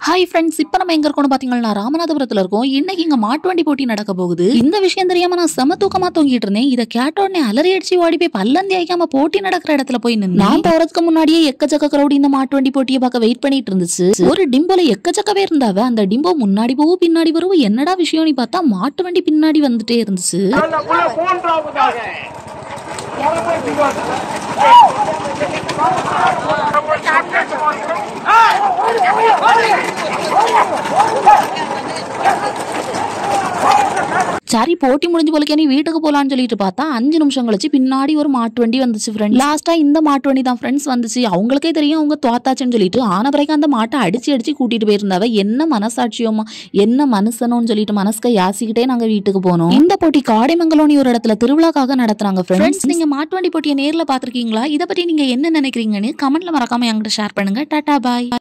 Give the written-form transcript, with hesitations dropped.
Hi friends, இப்போ நம்ம எங்க இருக்கோம்னு பாத்தீங்கன்னா ராமநாதபுரத்துல இருக்கோம். இன்னைக்கு இங்க மாட்டு வண்டி போட்டி நடக்க போகுது. இந்த விஷயம் தெரியாம நான் செம தூக்கமா தூங்கிட்டு இருந்தேன். இதை கேட்ட உடனே அலறி அடிச்சு ஓடி போய் பல்லந்தி ஆயிக்காம போட்டி நடக்கிற இடத்துல போய் நின்று நான் போறதுக்கு முன்னாடியே எக்கச்சக்க கிரௌட் இந்த மாட்டு வண்டி போட்டியை பார்க்க வெயிட் பண்ணிட்டு இருந்துச்சு. ஒரு டிம்போல எக்கச்சக்கவே இருந்தாவ. அந்த டிம்போ முன்னாடி போகும் பின்னாடி வரும். என்னடா விஷயம்னு பார்த்தா மாட்டு வண்டி பின்னாடி வந்துட்டே இருந்துச்சு. சரி, போட்டி முடிஞ்சு போலக்கே நீ வீட்டுக்கு போலான்னு சொல்லிட்டு பார்த்தா 5 நிமிஷம் கழிச்சு பின்னாடி ஒரு மாட்டு வண்டி வந்துச்சு ஃப்ரெண்ட். லாஸ்டா இந்த மாட்டு வண்டி தான் ஃப்ரெண்ட்ஸ் வந்துச்சு. அவங்களுக்கே தெரியும் அவங்க தோத்தாச்சுன்னு சொல்லிட்டு ஆன பிறகு அந்த மாட்டை அடிச்சு கூட்டிட்டு போயிருந்தாவ. என்ன மனசாட்சியோமா, என்ன மனுஷனும் சொல்லிட்டு மனசுக்க யாசிக்கிட்டே நாங்க வீட்டுக்கு போனோம். இந்த போட்டி காடைமங்கலோனி ஒரு இடத்துல திருவிழாக்காக நடத்துறாங்க ஃப்ரெண்ட்ஸ். நீங்க மாட்டு வண்டி போட்டியை நேர்ல பாத்திருக்கீங்களா? இதை பத்தி நீங்க என்ன நினைக்கிறீங்கன்னு கமெண்ட்ல மறக்காம என்கிட்ட ஷேர் பண்ணுங்க. டாடா பாய்.